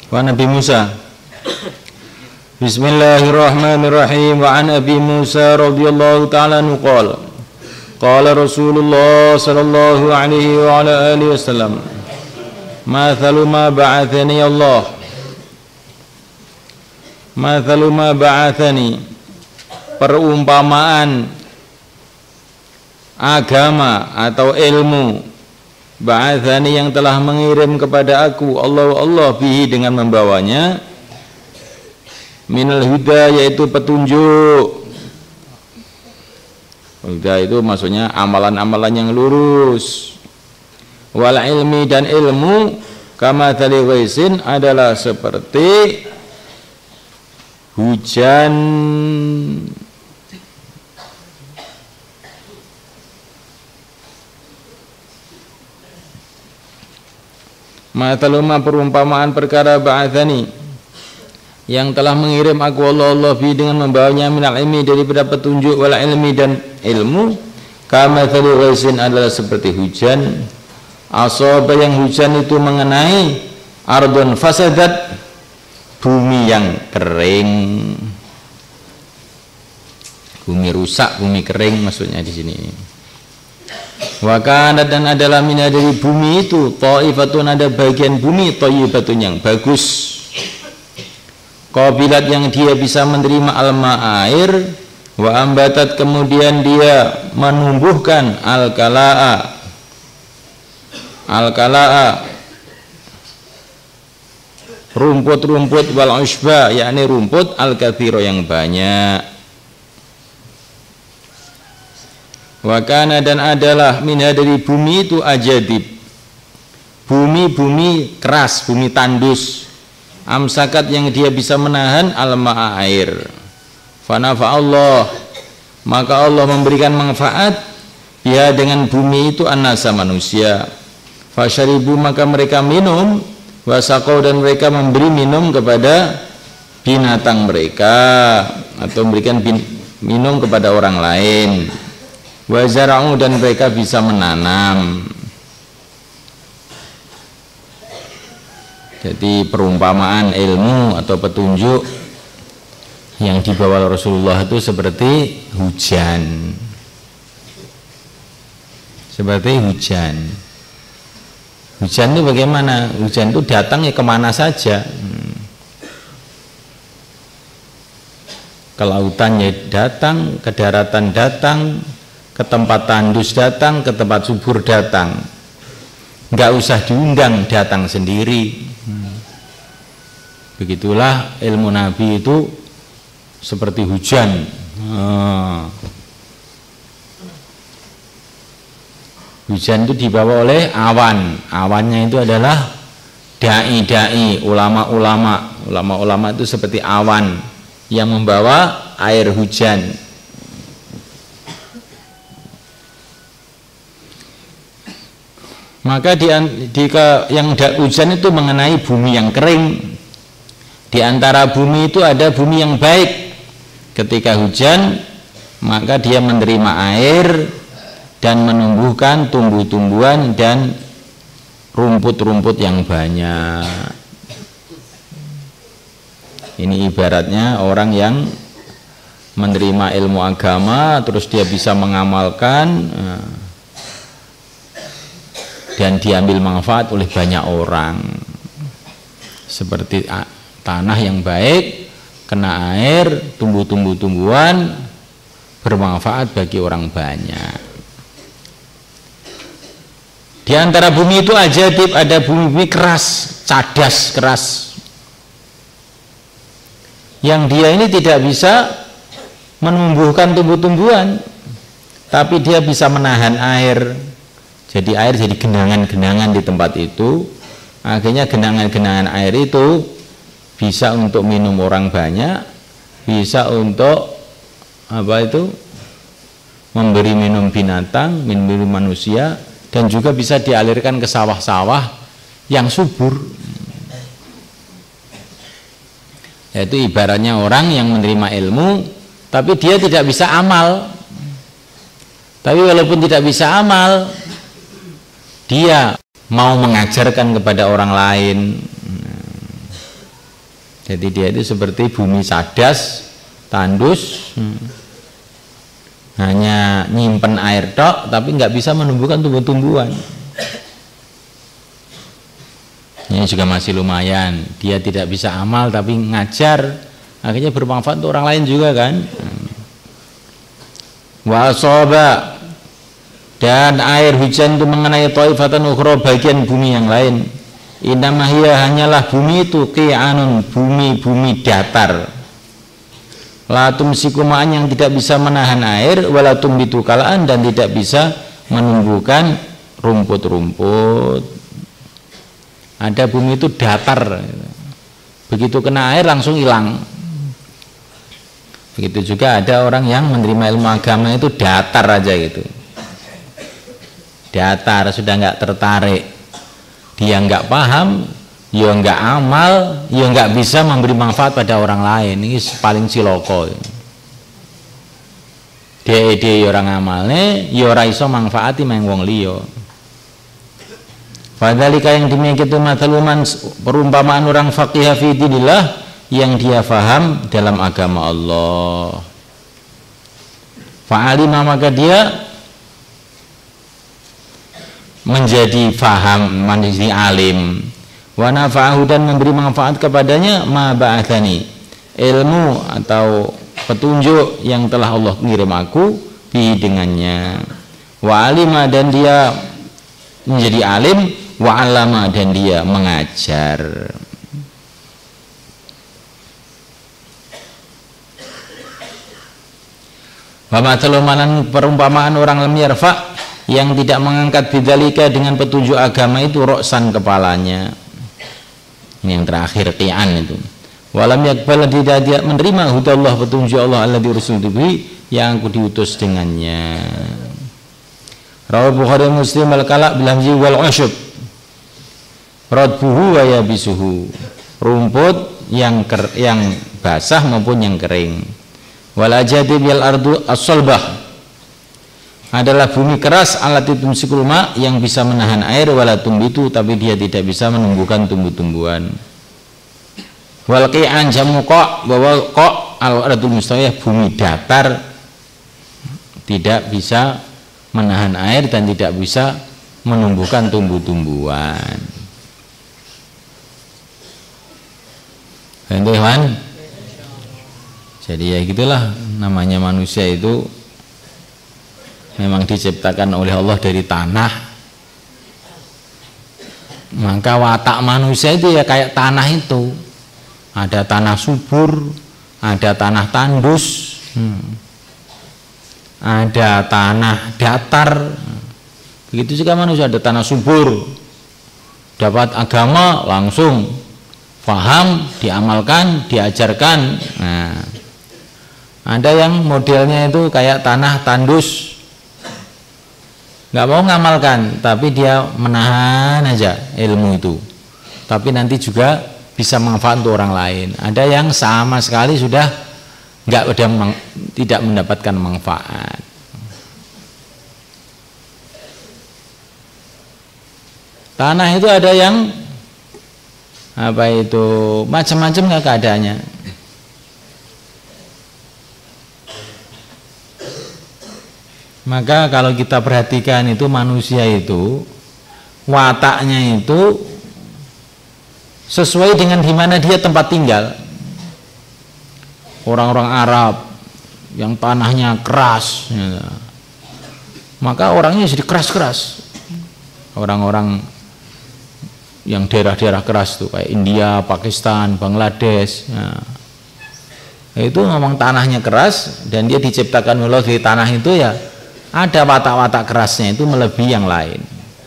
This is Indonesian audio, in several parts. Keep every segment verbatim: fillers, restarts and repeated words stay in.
Wa Nabi Musa. Bismillahirrahmanirrahim. Wa an Abi Musa radhiyallahu ta'ala anhu qala qala Rasulullah sallallahu alaihi wa ala alihi wasallam mathalu ma ba'athani Allah mathalu ma ba'athani, perumpamaan agama atau ilmu, ba'athani yang telah mengirim kepada aku Allah Allah bihi dengan membawanya, minal huda yaitu petunjuk. Huda itu maksudnya amalan-amalan yang lurus. Wal ilmi dan ilmu, kama tali ghaisin adalah seperti hujan mataluma perumpamaan perkara ba'athani yang telah mengirim aku Allah Allah bi dengan membawanya minal ilmi daripada petunjuk, wal ilmi dan ilmu, kama tali ghaisin adalah seperti hujan asaba yang hujan itu mengenai ardun fasadat, bumi yang kering, bumi rusak, bumi kering maksudnya di sini. Wa kana dan adalah mina dari bumi itu thaifatun ada bagian bumi thayyibatun yang bagus, qabilat yang dia bisa menerima alma air, wa ambatat kemudian dia menumbuhkan al-kalaa al-kalaa rumput-rumput wal ushba yakni rumput al-kathiro yang banyak. Wa kana dan adalah minha dari bumi itu ajadib, bumi-bumi keras, bumi tandus, amsakat yang dia bisa menahan alma air. Fanafa Allah, maka Allah memberikan manfaat ya dengan bumi itu annasa manusia. Fasyaribu maka mereka minum, wasaqau dan mereka memberi minum kepada binatang mereka atau memberikan bin, minum kepada orang lain. Wazara'u dan mereka bisa menanam. Jadi perumpamaan ilmu atau petunjuk yang dibawa Rasulullah itu seperti hujan, seperti hujan. Hujan itu bagaimana? Hujan itu datang ya kemana saja. Hmm. Ke lautan ya datang, ke daratan datang, ke tempat tandus datang, ke tempat subur datang. Nggak usah diundang, datang sendiri. Hmm. Begitulah ilmu Nabi itu seperti hujan. Hmm. Hujan itu dibawa oleh awan. Awannya itu adalah dai-dai, ulama-ulama. Ulama-ulama itu seperti awan yang membawa air hujan. Maka di, di ke, yang hujan itu mengenai bumi yang kering. Di antara bumi itu ada bumi yang baik. Ketika hujan, maka dia menerima air dan menumbuhkan tumbuh-tumbuhan dan rumput-rumput yang banyak. Ini ibaratnya orang yang menerima ilmu agama terus dia bisa mengamalkan dan diambil manfaat oleh banyak orang. Seperti tanah yang baik, kena air, tumbuh-tumbuh-tumbuhan, bermanfaat bagi orang banyak. Di antara bumi itu ajadib, ada bumi-bumi keras, cadas, keras, yang dia ini tidak bisa menumbuhkan tumbuh-tumbuhan, tapi dia bisa menahan air. Jadi air jadi genangan-genangan di tempat itu. Akhirnya genangan-genangan air itu bisa untuk minum orang banyak, bisa untuk apa itu memberi minum binatang, minum manusia, dan juga bisa dialirkan ke sawah-sawah yang subur. Yaitu ibaratnya orang yang menerima ilmu tapi dia tidak bisa amal. Tapi walaupun tidak bisa amal, dia mau mengajarkan kepada orang lain. Jadi dia itu seperti bumi sadas, tandus, hmm. hanya nyimpen air tok, tapi nggak bisa menumbuhkan tumbuh-tumbuhan. Ini juga masih lumayan. Dia tidak bisa amal tapi ngajar, akhirnya bermanfaat untuk orang lain juga kan. Wa asaba, dan air hujan itu mengenai taifatan ukhra, bagian bumi yang lain. Inamahia, hanyalah bumi itu qi'anun, bumi-bumi datar. La tumsiku ma'an, yang tidak bisa menahan air, wala tumbitu kalaan, dan tidak bisa menumbuhkan rumput-rumput. Ada bumi itu datar, begitu kena air langsung hilang. Begitu juga ada orang yang menerima ilmu agama itu datar aja gitu, datar, sudah nggak tertarik, dia nggak paham, ya nggak amal, ya nggak bisa memberi manfaat pada orang lain. Ini paling ciloko. Dia dia orang amalnya, ya ora iso manfaati mang wong liya. Fadzalika, yang demikian itu mathaluman, perumpamaan orang faqih fi dinillah, yang dia faham dalam agama Allah. Fa'alima, maka dia menjadi faham, menjadi alim. Wa nafa'ahu, dan memberi manfaat kepadanya ma ba'athani, ilmu atau petunjuk yang telah Allah kirim aku bi dengannya. Wa alima, dan dia menjadi alim. Wa alama, dan dia mengajar. Wa mathaluman, perumpamaan orang lam yarfa, yang tidak mengangkat bidzalika dengan petunjuk agama itu roksan, kepalanya. Ini yang terakhir, qi'an itu. Walam yakbal, tidak dia menerima hudallah, petunjuk Allah, alladzi ursiltu bihi, yang aku diutus dengannya. Rawal Bukhari Muslim al-kala bil hamzi wal usyub, radbuhu wa yabisuhu, rumput yang ker, yang basah maupun yang kering. Wal ajadib yal ardu as-salbah, adalah bumi keras, alati tumsikul ma, yang bisa menahan air, wala tumbitu, tapi dia tidak bisa menumbuhkan tumbuh-tumbuhan. Wal qi'an jamu qa, bahwa qa al-ardul mustawiyah, bumi datar, tidak bisa menahan air dan tidak bisa menumbuhkan tumbuh-tumbuhan. Teman-teman, jadi ya gitulah, namanya manusia itu memang diciptakan oleh Allah dari tanah. Maka watak manusia itu ya kayak tanah itu, ada tanah subur, ada tanah tandus, hmm. ada tanah datar. Begitu juga manusia, ada tanah subur, dapat agama langsung paham, diamalkan, diajarkan. Nah, ada yang modelnya itu kayak tanah tandus, nggak mau ngamalkan, tapi dia menahan aja ilmu itu, tapi nanti juga bisa manfaat untuk orang lain. Ada yang sama sekali sudah nggak udah tidak mendapatkan manfaat. Tanah itu ada yang apa itu macam-macam nggak keadaannya. Maka kalau kita perhatikan itu manusia itu wataknya itu sesuai dengan di mana dia tempat tinggal. Orang-orang Arab yang tanahnya keras, ya, maka orangnya jadi keras-keras. Orang-orang yang daerah-daerah keras tuh kayak India, Pakistan, Bangladesh, ya, itu memang tanahnya keras dan dia diciptakan oleh di tanah itu ya ada watak-watak kerasnya itu melebihi yang lain.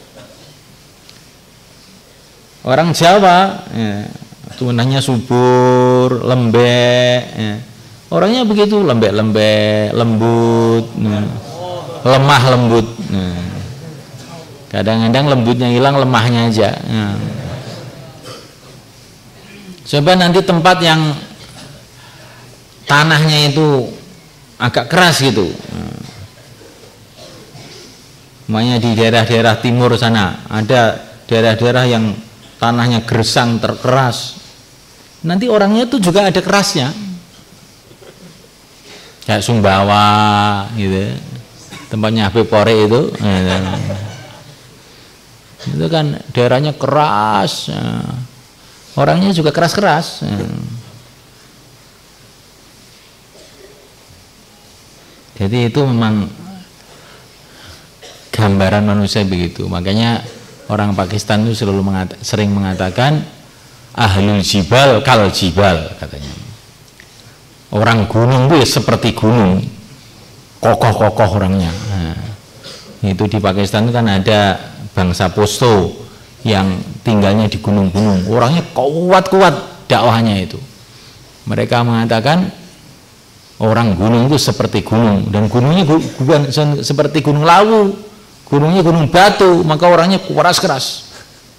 Orang Jawa ya, tunahnya subur, lembek, ya. Orangnya begitu, lembek-lembek, lembut, ya. Lemah lembut. Ya. Kadang-kadang lembutnya hilang, lemahnya aja. Ya. Coba nanti tempat yang tanahnya itu agak keras gitu, namanya di daerah-daerah timur sana, ada daerah-daerah yang tanahnya gersang terkeras, nanti orangnya tuh juga ada kerasnya, kayak Sumbawa gitu, tempatnya Habib Pore itu, gitu. Itu kan daerahnya keras, orangnya juga keras-keras. Jadi itu memang gambaran manusia begitu. Makanya orang Pakistan itu selalu mengata, sering mengatakan ahlul jibal kal jibal, katanya. Orang gunung itu ya seperti gunung, kokoh-kokoh orangnya. Nah, itu di Pakistan itu kan ada bangsa Posto yang tinggalnya di gunung-gunung, orangnya kuat-kuat dakwahnya itu. Mereka mengatakan orang gunung itu seperti gunung, dan gunungnya bukan seperti gunung Lawu, gunungnya gunung batu, maka orangnya keras-keras.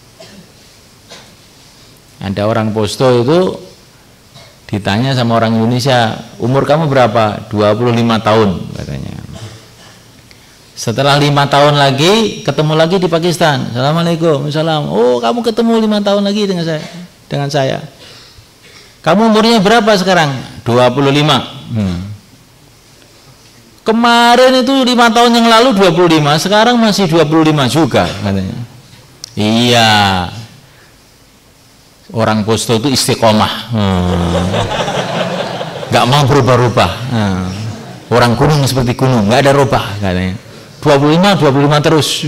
Ada orang Posto itu ditanya sama orang Indonesia, umur kamu berapa? dua puluh lima tahun, katanya. Setelah lima tahun lagi ketemu lagi di Pakistan, assalamualaikum, salam. Oh, kamu ketemu lima tahun lagi dengan saya, dengan saya. Kamu umurnya berapa sekarang? dua puluh lima. Hmm. Kemarin itu lima tahun yang lalu dua puluh lima, sekarang masih dua puluh lima juga, katanya. Iya. Orang Posto itu istiqomah. Hmm. Gak mau berubah-ubah. Hmm. Orang gunung seperti gunung, gak ada rubah, katanya. dua puluh lima, dua puluh lima terus.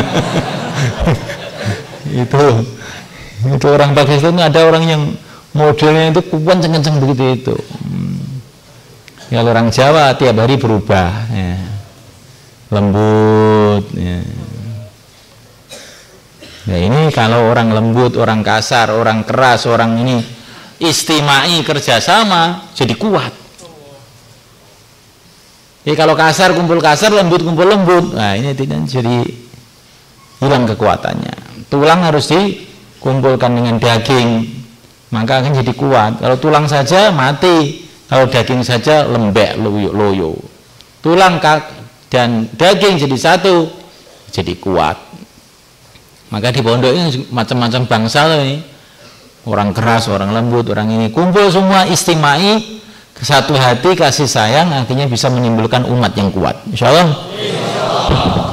itu itu orang Pakistan, ada orang yang modelnya itu kenceng-kenceng begitu itu. Hmm. Kalau orang Jawa tiap hari berubah, ya. Lembut. Ya. Ya ini kalau orang lembut, orang kasar, orang keras, orang ini istimai kerjasama jadi kuat. Jadi kalau kasar kumpul kasar, lembut kumpul lembut, nah ini tidak jadi hilang kekuatannya. Tulang harus dikumpulkan dengan daging, maka akan jadi kuat. Kalau tulang saja mati, kalau daging saja lembek loyo, loyo. Tulang dan daging jadi satu, jadi kuat. Maka di pondok ini macam-macam bangsa ini, orang keras, orang lembut, orang ini kumpul semua istimai, satu hati kasih sayang, akhirnya bisa menimbulkan umat yang kuat. Insya Allah.